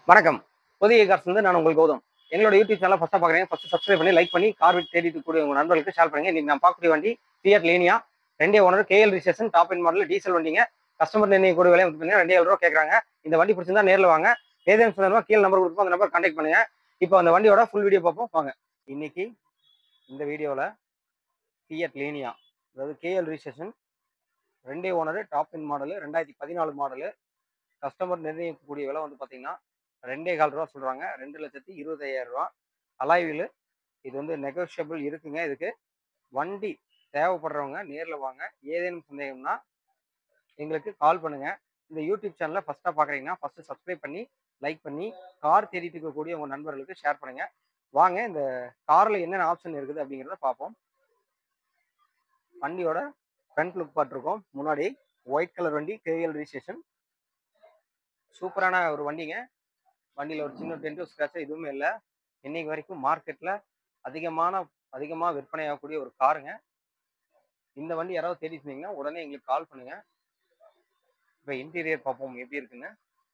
வணக்கம். புதிய கார்ஸ் வந்து நான் உங்கள் கௌதம். எங்களோட யூடியூப் சேனலை ஃபர்ஸ்ட்டாக பார்க்குறீங்க. ஃபர்ஸ்ட் சப்ஸ்கிரைப் பண்ணி லைக் பண்ணி கார் தேடிட்டு கூடிய உங்கள் நண்பர்களுக்கு ஷேர் பண்ணுங்க. இன்னைக்கு நான் பார்க்கக்கூடிய வண்டி Fiat Linea 2 owner KL registration top end model diesel வண்டிங்க. கஸ்டமர் நிர்ணயம் கூடிய விலை வந்து பார்த்தீங்கன்னா 2,000 ரூபா கேட்குறாங்க. இந்த வண்டி பிடிச்சிருந்தா நேரில் வாங்க. ஏதேனும் சொந்தமாக கீழே நம்பர் கொடுப்போம், அந்த நம்பர் கான்டாக்ட் பண்ணுங்க. இப்போ அந்த வண்டியோட ஃபுல் வீடியோ பார்ப்போம் வாங்க. இன்னைக்கு இந்த வீடியோவில் ஃபியட் லீனியா அதாவது KL registration 2 owner top end model 2014 model. Customer நிர்ணயிக்கக்கூடிய விலை வந்து பார்த்தீங்கன்னா 2,400 ரூபா சொல்றாங்க. 2,25,000 ரூபா. Alloy wheel. இது வந்து நெகோஷியபிள் இருக்குங்க. இதுக்கு வண்டி தேவைப்படுறவங்க நேரில் வாங்க. ஏதேனும் சந்தேகம்னா எங்களுக்கு கால் பண்ணுங்க. இந்த யூடியூப் சேனலை ஃபர்ஸ்ட்டாக பார்க்குறீங்கன்னா ஃபர்ஸ்ட் சப்ஸ்கிரைப் பண்ணி லைக் பண்ணி கார் தேடிட்டு இருக்கக்கூடிய உங்கள் நண்பர்களுக்கு ஷேர் பண்ணுங்க. வாங்க இந்த காரில் என்னென்ன ஆப்ஷன் இருக்குது அப்படிங்கிறத பார்ப்போம். வண்டியோட ஃப்ரண்ட் லுக் பார்த்துருக்கோம். முன்னாடி ஒயிட் கலர் வண்டி கேஎல் ரிஜிஸ்ட்ரேஷன். சூப்பரான ஒரு வண்டிங்க. வண்டியில் ஒரு சின்ன டென்ட் ஸ்க்ராட்ச் எதுவுமே இல்லை. இன்னைக்கு வரைக்கும் மார்க்கெட்டில் அதிகமாக விற்பனை ஆகக்கூடிய ஒரு காருங்க. இந்த வண்டி யாராவது தேடிட்டு இருந்தீங்கன்னா உடனே எங்களுக்கு கால் பண்ணுங்க. இப்போ இன்டீரியர் பார்ப்போம் எப்படி இருக்குன்னு.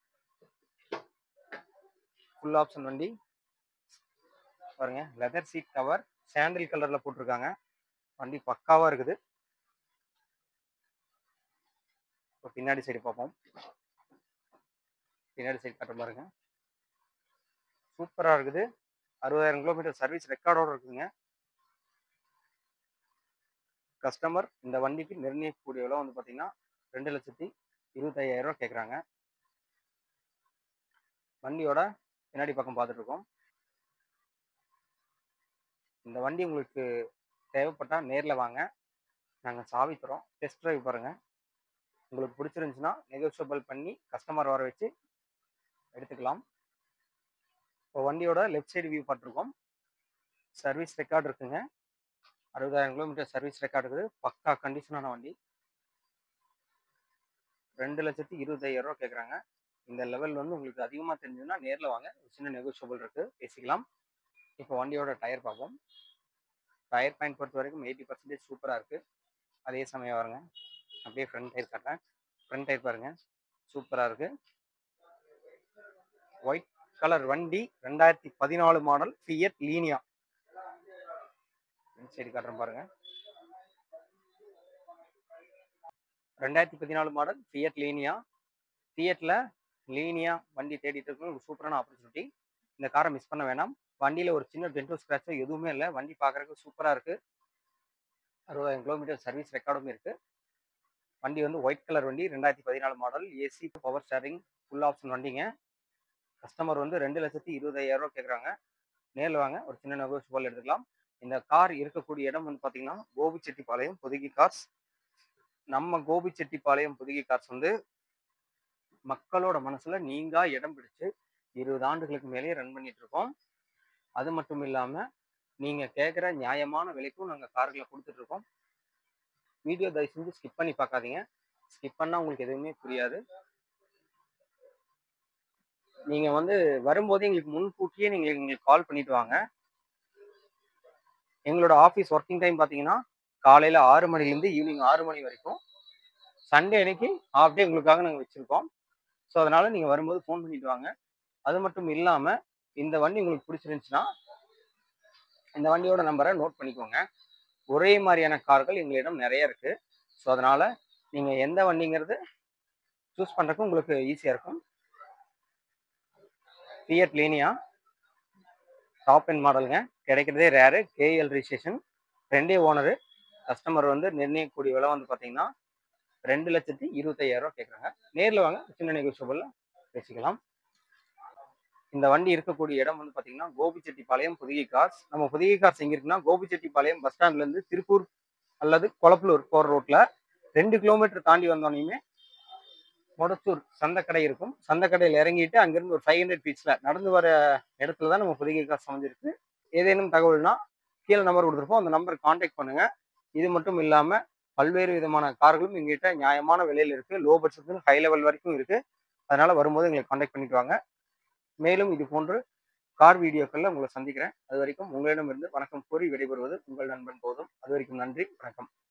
ஃபுல் ஆப்ஷன் வண்டி பாருங்க. லெதர் சீட் கவர் சாண்டில் கலர்ல போட்டிருக்காங்க. வண்டி பக்காவா இருக்குது. இப்போ பின்னாடி சைடு பார்ப்போம். பின்னாடி சைடு காட்டுற பாருங்க. சூப்பராக இருக்குது. 60,000 கிலோமீட்டர் சர்வீஸ் ரெக்கார்டோட இருக்குதுங்க. கஸ்டமர் இந்த வண்டிக்கு நிர்ணயிக்கக்கூடிய விலை வந்து பார்த்தீங்கன்னா 2,25,000 ரூபா கேட்குறாங்க. வண்டியோட பின்னாடி பக்கம் பார்த்துட்டு இருக்கோம். இந்த வண்டி உங்களுக்கு தேவைப்பட்டால் நேரில் வாங்க. நாங்கள் சாவி தரோம். டெஸ்ட் ட்ரைவ் பாருங்கள். உங்களுக்கு பிடிச்சிருந்துச்சுன்னா நெகோஷியபிள் பண்ணி கஸ்டமர் வர வச்சு எடுத்துக்கலாம். இப்போ வண்டியோட லெஃப்ட் சைடு வியூ பார்த்துருக்கோம். சர்வீஸ் ரெக்கார்டு இருக்குங்க. 60,000 கிலோமீட்டர் சர்வீஸ் ரெக்கார்டு இருக்குது. பக்கா கண்டிஷனான வண்டி. 2,25,000 ரூபா கேட்குறாங்க. இந்த லெவல் வந்து உங்களுக்கு அதிகமாக தெரிஞ்சதுன்னா நேரில் வாங்க. ஒரு சின்ன நெகோஷியபிள் இருக்குது, பேசிக்கலாம். இப்போ வண்டியோட டயர் பார்ப்போம். டயர் பாயிண்ட் பொறுத்த வரைக்கும் 80% சூப்பராக இருக்குது. அதே சமயம் வருங்க. அப்படியே ஃப்ரண்ட் டயர் காட்டுறேன். ஃப்ரண்ட் டயர் பாருங்க, சூப்பராக இருக்குது. ஒயிட் கலர் வண்டி 2014 மாடல் ஃபியட் லீனியா. சைடு காட்டுறேன் பாருங்க. 2014 மாடல் ஃபியட் லீனியா. ஃபியட்ல லீனியா வண்டி தேடிட்டு இருக்கு. ஒரு சூப்பரான ஆப்பர்ச்சுனிட்டி. இந்த காரை மிஸ் பண்ண வேணாம். வண்டியில் ஒரு சின்ன டென்ட் ஸ்க்ராட்ச் எதுவுமே இல்லை. வண்டி பார்க்குறதுக்கு சூப்பராக இருக்குது. 60,000 கிலோமீட்டர் சர்வீஸ் ரெக்கார்டும் இருக்குது. வண்டி வந்து ஒயிட் கலர் வண்டி 2014 model. AC power steering full option வண்டிங்க. கஸ்டமர் வந்து 2,25,000 ரூபா கேட்குறாங்க. நேரில் வாங்க, ஒரு சின்ன நெகோஷியபிள் எடுத்துக்கலாம். இந்த கார் இருக்கக்கூடிய இடம் வந்து பார்த்தீங்கன்னா கோபிச்செட்டிப்பாளையம் புதுகை கார்ஸ். நம்ம கோபிச்செட்டிப்பாளையம் புதுகை கார்ஸ் வந்து மக்களோட மனசுல நீங்கா இடம் பிடிச்சு 20 ஆண்டுகளுக்கு மேலேயே ரன் பண்ணிட்டு இருக்கோம். அது மட்டும் இல்லாம நீங்க கேட்குற நியாயமான விலைக்கும் நாங்கள் கார்களை கொடுத்துட்டு இருக்கோம். வீடியோ தயவு செஞ்சு ஸ்கிப் பண்ணி பார்க்காதீங்க. ஸ்கிப் பண்ணா உங்களுக்கு எதுவுமே புரியாது. நீங்க வந்து வரும்போது எங்களுக்கு முன்கூட்டியே எங்களுக்கு கால் பண்ணிட்டு வாங்க. எங்களோட ஆஃபீஸ் ஒர்க்கிங் டைம் பார்த்தீங்கன்னா காலையில் 6 மணிலேருந்து ஈவினிங் 6 மணி வரைக்கும். சண்டே அன்னைக்கு ஹாஃப் டே உங்களுக்காக நாங்கள் வச்சுருக்கோம். ஸோ அதனால் நீங்கள் வரும்போது ஃபோன் பண்ணிட்டு வாங்க. அது மட்டும் இல்லாமல் இந்த வண்டி உங்களுக்கு பிடிச்சிருந்துச்சுன்னா இந்த வண்டியோட நம்பரை நோட் பண்ணிக்கோங்க. ஒரே மாதிரியான கார்கள் எங்களிடம் நிறைய இருக்குது. ஸோ அதனால் நீங்கள் எந்த வண்டிங்கிறது சூஸ் பண்ணுறதுக்கு உங்களுக்கு ஈஸியாக இருக்கும். ஃபியட் லீனியா டாப் எண்ட் மாடலுங்க. கிடைக்கிறதே rare. KL registration 2 owner. Customer வந்து நிர்ணயிக்கக்கூடிய விலை வந்து பார்த்தீங்கன்னா 2,25,000 ரூபா கேட்குறாங்க. நேரில் வாங்க, சின்ன நெகோஷியபிளில் பேசிக்கலாம். இந்த வண்டி இருக்கக்கூடிய இடம் வந்து பார்த்தீங்கன்னா கோபிச்செட்டிப்பாளையம் புதுகை கார்ஸ். நம்ம புதுகை கார்ஸ் எங்கே இருக்குன்னா கோபிச்செட்டிப்பாளையம் பஸ் ஸ்டாண்ட்லேருந்து திருப்பூர் அல்லது கொளப்பலூர் போகிற ரோட்டில் 2 கிலோமீட்டர் தாண்டி வந்தோடனே மொடத்தூர் சந்தைக்கடை இருக்கும். சந்தைக்கடையில் இறங்கிட்டு அங்கேருந்து ஒரு 500 ஃபீட்ஸில் நடந்து வர இடத்துல தான் நம்ம புதுகை கார்ஸ் அமைஞ்சிருக்கு. ஏதேனும் தகவல்னா கீழே நம்பர் கொடுத்துருப்போம், அந்த நம்பருக்கு கான்டாக்ட் பண்ணுங்கள். இது மட்டும் இல்லாமல் பல்வேறு விதமான கார்களும் எங்ககிட்ட நியாயமான விலையில் இருக்குது. லோ பட்ஜெட் ஹை லெவல் வரைக்கும் இருக்குது. அதனால் வரும்போது எங்களை கான்டாக்ட் பண்ணிட்டு வாங்க. மேலும் இது போன்று கார் வீடியோக்களில் உங்களை சந்திக்கிறேன். அது வரைக்கும் உங்களிடமிருந்து வணக்கம் கூறி விடைபெறுவது உங்கள் நண்பன் கௌதம். அது வரைக்கும் நன்றி, வணக்கம்.